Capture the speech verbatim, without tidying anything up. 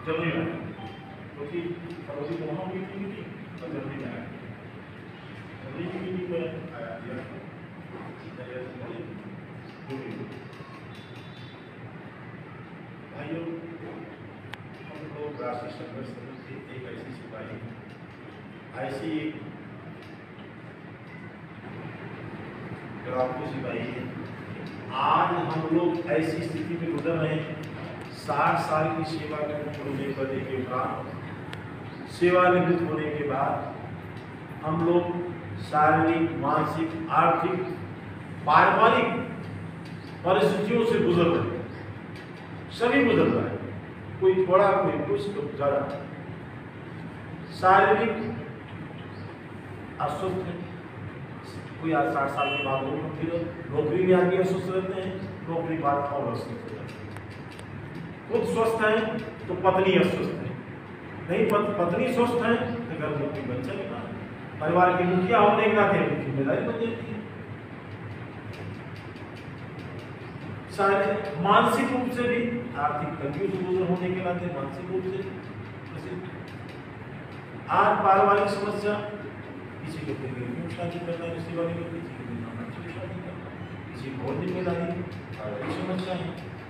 जल्दी में क्योंकि पड़ोसी को वहाँ हुई थी मीटिंग और जल्दी में आया जल्दी की मीटिंग में आया दिया भाइयों हम लोग राष्ट्रीय संघर्ष समिति एक ऐसी सिपाही ऐसी ग्रामीण सिपाही है। आज हम लोग ऐसी स्थिति में गुजर रहे हैं, साठ साल की सेवा करने करने के उपरांत सेवानिवृत्त होने के बाद हम लोग शारीरिक, मानसिक, आर्थिक, पारिवारिक परिस्थितियों से गुजर रहे हैं। सभी गुजर रहे हैं, कोई थोड़ा कोई कुछ तो ज्यादा। शारीरिक अस्वस्थ है, कोई आज साठ साल के बाद लोग फिर नौकरी में आगे अस्वस्थ रहते हैं, नौकरी के बाद और अस्वस्थ रहते हैं। खुद स्वस्थ है तो पत्नी अस्वस्थ है, नहीं पत, पत्नी स्वस्थ है तो घर में कोई बच्चा नहीं रहा, परिवार के मुखिया होने के नाते जिम्मेदारी बन जाती है। शायद मानसिक रूप से भी आर्थिक तंगियों से गुजर होने के नाते मानसिक रूप से आज पारिवारिक समस्या, किसी को फिर शादी करना है, किसी वाले को किसी को शादी करना, किसी को और जिम्मेदारी की समस्या है।